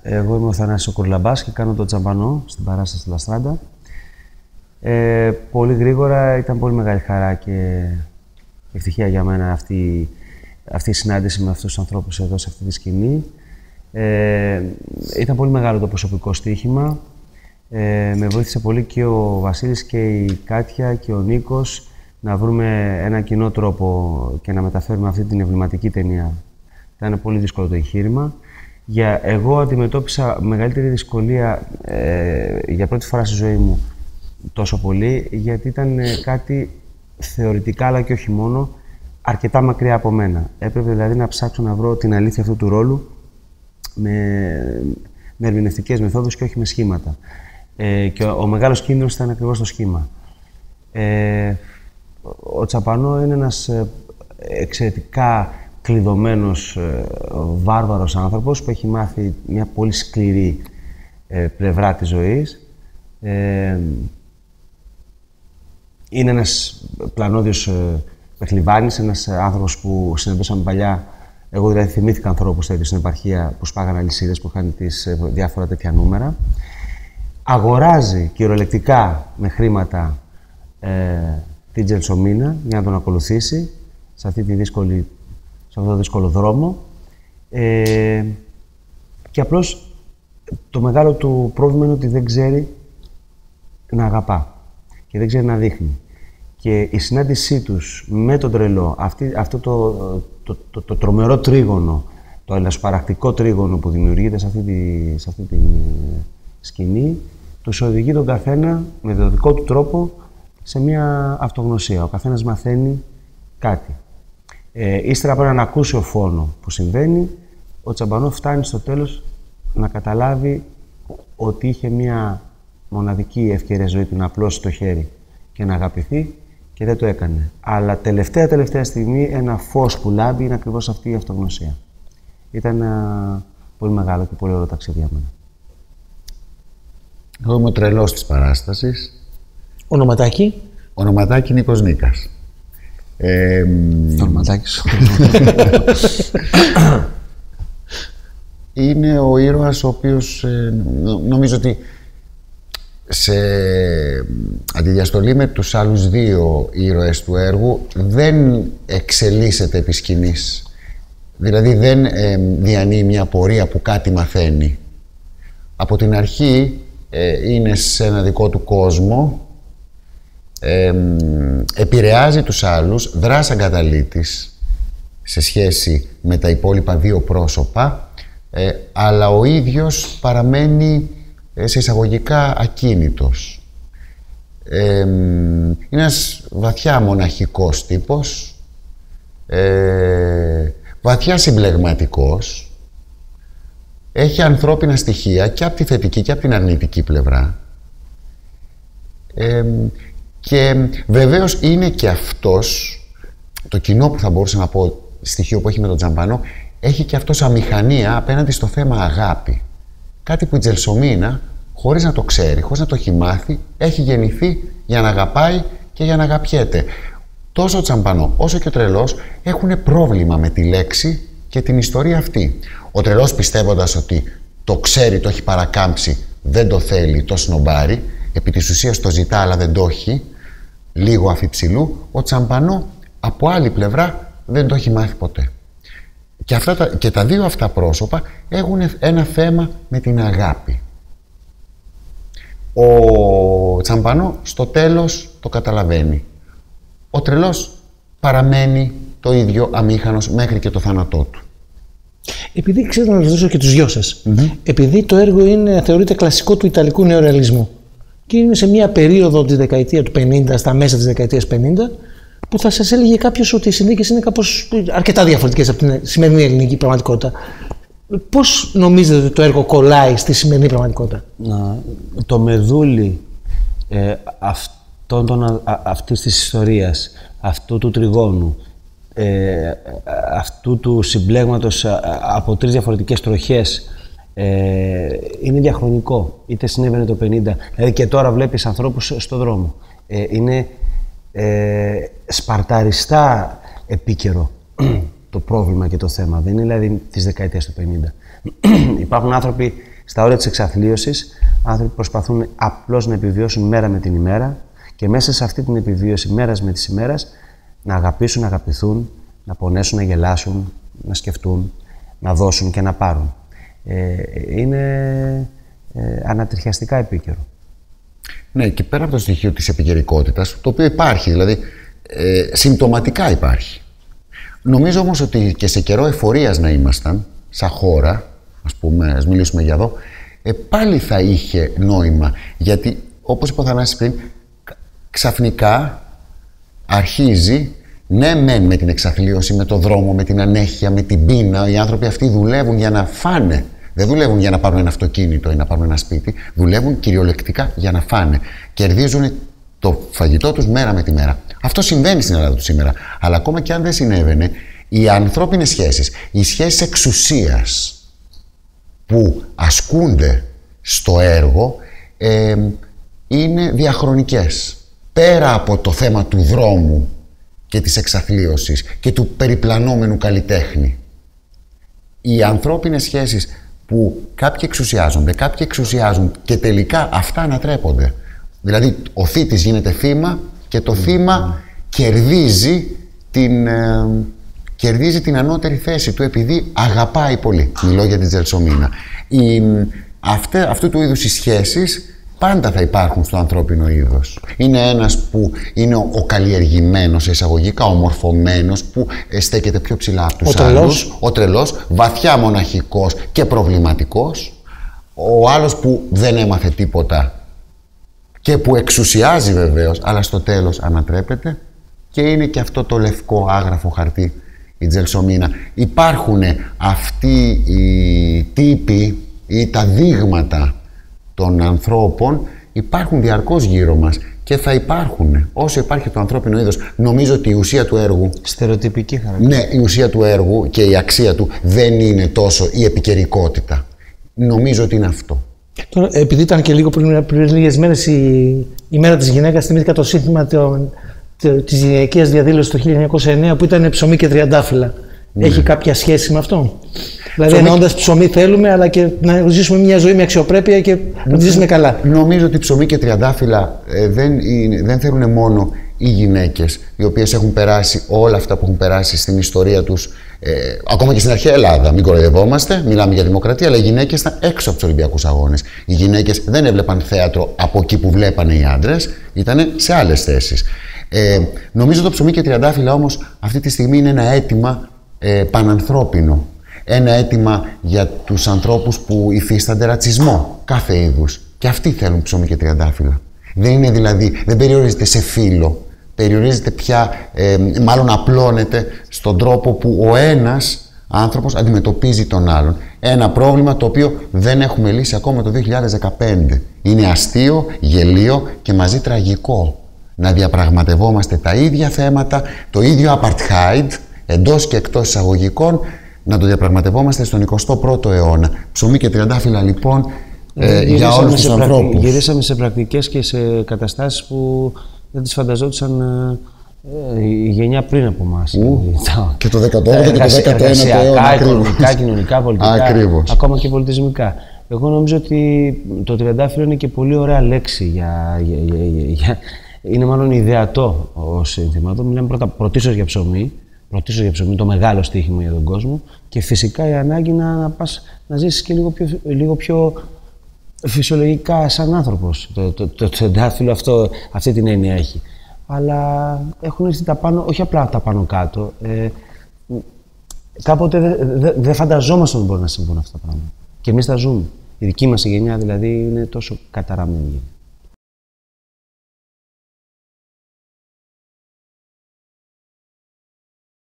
Εγώ είμαι ο Θανάσης ο Κουρλαμπάς και κάνω τον Τσαμπανό στην παράσταση Λαστράντα. Πολύ γρήγορα, ήταν πολύ μεγάλη χαρά και ευτυχία για μένα αυτή η συνάντηση με αυτούς τους ανθρώπους εδώ σε αυτή τη σκηνή. Ήταν πολύ μεγάλο το προσωπικό στοίχημα. Με βοήθησε πολύ και ο Βασίλης και η Κάτια και ο Νίκος να βρούμε ένα κοινό τρόπο και να μεταφέρουμε αυτή την εμβληματική ταινία. Ήταν πολύ δύσκολο το εγχείρημα. Εγώ αντιμετώπισα μεγαλύτερη δυσκολία για πρώτη φορά στη ζωή μου τόσο πολύ, γιατί ήταν κάτι θεωρητικά, αλλά και όχι μόνο, αρκετά μακριά από μένα. Έπρεπε δηλαδή να ψάξω να βρω την αλήθεια αυτού του ρόλου με ερμηνευτικές μεθόδους και όχι με σχήματα. Και ο μεγάλος κίνδυνος ήταν ακριβώς το σχήμα. Ο Τσαμπανό είναι ένας εξαιρετικά κλειδωμένος, βάρβαρος άνθρωπος που έχει μάθει μια πολύ σκληρή πλευρά της ζωής. Είναι ένας πλανόδιος παιχνιβάνης, ένας άνθρωπος που συναντούσαμε παλιά. Εγώ δηλαδή θυμήθηκα ανθρώπους τέτοιους στην επαρχία που σπάγανε αλυσίδες, που είχαν διάφορα τέτοια νούμερα. Αγοράζει κυριολεκτικά με χρήματα την Τζελσομίνα για να τον ακολουθήσει σε αυτό το δύσκολο δρόμο. Και απλώς το μεγάλο του πρόβλημα είναι ότι δεν ξέρει να αγαπά και δεν ξέρει να δείχνει. Και η συνάντησή τους με τον τρελό, αυτό το τρομερό τρίγωνο, το ελασπαρακτικό τρίγωνο που δημιουργείται σε αυτή τη σκηνή, τους οδηγεί τον καθένα με τον δικό του τρόπο σε μια αυτογνωσία. Ο καθένας μαθαίνει κάτι. Ύστερα από έναν ακούσιο φόνο που συμβαίνει, ο Τσαμπανό φτάνει στο τέλος να καταλάβει ότι είχε μια μοναδική ευκαιρία ζωή του να απλώσει το χέρι και να αγαπηθεί και δεν το έκανε. Αλλά τελευταία στιγμή ένα φως που λάμπει είναι ακριβώς αυτή η αυτογνωσία. Ήταν ένα πολύ μεγάλο και πολύ ωραίο ταξίδι για μένα. Εγώ είμαι ο τρελός της παράστασης. Ονοματάκι? Ονοματάκι Νίκος Νίκας. Το ονοματάκι σου. Είναι ο ήρωας ο οποίος νομίζω ότι σε αντιδιαστολή με τους άλλους δύο ήρωες του έργου δεν εξελίσσεται επί σκηνής. Δηλαδή δεν διανύει μια πορεία που κάτι μαθαίνει. Από την αρχή είναι σε ένα δικό του κόσμο, επηρεάζει τους άλλους, δρά σαν καταλύτης σε σχέση με τα υπόλοιπα δύο πρόσωπα, αλλά ο ίδιος παραμένει σε εισαγωγικά ακίνητος. Είναι ένας βαθιά μοναχικός τύπος, βαθιά συμπλεγματικός, έχει ανθρώπινα στοιχεία και από τη θετική και από την αρνητική πλευρά. Και βεβαίως είναι και αυτός, το κοινό που θα μπορούσα να πω, στοιχείο που έχει με τον Τσαμπανό, έχει και αυτός αμηχανία απέναντι στο θέμα αγάπη. Κάτι που η Τζελσομίνα, χωρίς να το ξέρει, χωρίς να το έχει μάθει, έχει γεννηθεί για να αγαπάει και για να αγαπιέται. Τόσο ο Τσαμπανό όσο και ο τρελός έχουν πρόβλημα με τη λέξη και την ιστορία αυτή. Ο τρελός, πιστεύοντας ότι το ξέρει, το έχει παρακάμψει, δεν το θέλει, το σνομπάρει, επί της ουσίας το ζητά αλλά δεν το έχει, λίγο αφιψηλού. Ο Τσαμπανό από άλλη πλευρά δεν το έχει μάθει ποτέ. Και τα δύο αυτά πρόσωπα έχουν ένα θέμα με την αγάπη. Ο Τσαμπανό στο τέλος το καταλαβαίνει. Ο τρελός παραμένει το ίδιο αμήχανος μέχρι και το θάνατό του. Επειδή ξέρω να ρωτήσω και τους δυο σας, επειδή το έργο θεωρείται κλασικό του ιταλικού νεορεαλισμού και είναι σε μια περίοδο της δεκαετία του 50, στα μέσα της δεκαετίας 50, που θα σας έλεγε κάποιος ότι οι συνθήκες είναι κάπως αρκετά διαφορετικές από την σημερινή ελληνική πραγματικότητα. Πώς νομίζετε ότι το έργο κολλάει στη σημερινή πραγματικότητα? Το μεδούλι αυτής της ιστορίας, αυτού του τριγώνου, αυτού του συμπλέγματος από τρεις διαφορετικές τροχές, είναι διαχρονικό. Είτε συνέβαινε το 50, δηλαδή και τώρα βλέπεις ανθρώπους στο δρόμο. Είναι σπαρταριστά επίκαιρο το πρόβλημα και το θέμα. Δεν είναι δηλαδή της δεκαετίας του 50. Υπάρχουν άνθρωποι στα όρια της εξαθλίωσης, άνθρωποι προσπαθούν απλώς να επιβιώσουν μέρα με την ημέρα και μέσα σε αυτή την επιβίωση μέρας με τις ημέρας να αγαπήσουν, να αγαπηθούν, να πονέσουν, να γελάσουν, να σκεφτούν, να δώσουν και να πάρουν. Είναι ανατριχιαστικά επίκαιρο. Ναι, και πέρα από το στοιχείο της επικαιρικότητας, το οποίο υπάρχει, δηλαδή συμπτωματικά υπάρχει. Νομίζω όμως ότι και σε καιρό εφορίας να ήμασταν, σαν χώρα, ας μιλήσουμε για εδώ, πάλι θα είχε νόημα. Γιατί, όπως είπε ο Θανάσης πριν, ξαφνικά αρχίζει, ναι μεν με την εξαθλίωση, με το δρόμο, με την ανέχεια, με την πείνα, οι άνθρωποι αυτοί δουλεύουν για να φάνε. Δεν δουλεύουν για να πάρουν ένα αυτοκίνητο ή να πάρουν ένα σπίτι. Δουλεύουν κυριολεκτικά για να φάνε. Κερδίζουν το φαγητό τους μέρα με τη μέρα. Αυτό συμβαίνει στην Ελλάδα του σήμερα. Αλλά ακόμα και αν δεν συνέβαινε, οι ανθρώπινες σχέσεις, οι σχέσεις εξουσίας που ασκούνται στο έργο είναι διαχρονικές. Πέρα από το θέμα του δρόμου και της εξαθλίωσης και του περιπλανόμενου καλλιτέχνη. Οι ανθρώπινες σχέσεις που κάποιοι εξουσιάζονται, κάποιοι εξουσιάζουν και τελικά αυτά ανατρέπονται. Δηλαδή, ο θήτης γίνεται θύμα και το θύμα κερδίζει την ανώτερη θέση του επειδή αγαπάει πολύ. Μιλώ για την Τζελσομίνα. Αυτού του είδους οι σχέσεις πάντα θα υπάρχουν στο ανθρώπινο είδος. Είναι ένας που είναι ο καλλιεργημένος, εισαγωγικά, ο μορφωμένος, που στέκεται πιο ψηλά από τους άλλους. Ο τρελός, βαθιά μοναχικός και προβληματικός. Ο άλλος που δεν έμαθε τίποτα και που εξουσιάζει βεβαίως, αλλά στο τέλος ανατρέπεται. Και είναι και αυτό το λευκό άγραφο χαρτί, η Τζελσομίνα. Υπάρχουν αυτοί οι τύποι ή τα δείγματα των ανθρώπων, υπάρχουν διαρκώς γύρω μας και θα υπάρχουν όσο υπάρχει το ανθρώπινο είδος. Νομίζω ότι η ουσία του έργου. Στερεοτυπική χαρακτήρα. Ναι, η ουσία του έργου και η αξία του δεν είναι τόσο η επικαιρικότητα. Νομίζω ότι είναι αυτό. Τώρα, επειδή ήταν και λίγο πριν λίγες μέρες η μέρα της γυναίκας, θυμήθηκα το σύνθημα της γυναικείας διαδήλωσης το 1909 που ήταν ψωμί και τριαντάφυλλα. Ναι. Έχει κάποια σχέση με αυτό? Δηλαδή, εννοώντας ψωμί θέλουμε, αλλά και να ζήσουμε μια ζωή με αξιοπρέπεια και να τη ζήσουμε καλά. Νομίζω ότι ψωμί και τριαντάφυλλα δεν θέλουν μόνο οι γυναίκες, οι οποίες έχουν περάσει όλα αυτά που έχουν περάσει στην ιστορία τους, ακόμα και στην αρχαία Ελλάδα. Μην κοροϊδευόμαστε, μιλάμε για δημοκρατία, αλλά οι γυναίκες ήταν έξω από τους Ολυμπιακούς Αγώνες. Οι γυναίκες δεν έβλεπαν θέατρο από εκεί που βλέπανε οι άντρες, ήταν σε άλλες θέσεις. Νομίζω το ψωμί και τριαντάφυλλα όμως αυτή τη στιγμή είναι ένα αίτημα πανανθρώπινο. Ένα αίτημα για τους ανθρώπους που υφίστανται ρατσισμό κάθε είδους. Και αυτοί θέλουν ψωμί και τριαντάφυλλα. Δεν είναι δηλαδή, δεν περιορίζεται σε φύλο. Περιορίζεται πια, μάλλον απλώνεται στον τρόπο που ο ένας άνθρωπος αντιμετωπίζει τον άλλον. Ένα πρόβλημα το οποίο δεν έχουμε λύσει ακόμα το 2015. Είναι αστείο, γελίο και μαζί τραγικό. Να διαπραγματευόμαστε τα ίδια θέματα, το ίδιο apartheid, εντός και εκτός εισαγωγικών, να το διαπραγματευόμαστε στον 21ο αιώνα. Ψωμί και τριαντάφυλλα λοιπόν για όλους τους ανθρώπους. Γυρίσαμε σε πρακτικές και σε καταστάσεις που δεν τις φανταζόντουσαν η γενιά πριν από εμάς. Και το 18ο και το 19ο αιώνα. Οικονομικά, κοινωνικά, πολιτικά, ακριβώς. Ακόμα και πολιτισμικά. Εγώ νομίζω ότι το τριαντάφυλλο είναι και πολύ ωραία λέξη είναι μάλλον ιδεατό ως σύνθημα. Εδώ μιλάμε πρωτίστως για ψωμί. Το μεγάλο στοίχημα για τον κόσμο και φυσικά η ανάγκη να πας να ζήσεις και λίγο πιο φυσιολογικά σαν άνθρωπος. Το τριαντάφυλλο αυτή την έννοια έχει. Αλλά έχουν έρθει τα πάνω, όχι απλά τα πάνω κάτω. Κάποτε δεν φανταζόμασταν ότι μπορεί να συμβούν αυτά τα πράγματα. Και εμείς τα ζούμε. Η δική μας γενιά δηλαδή είναι τόσο καταραμένη.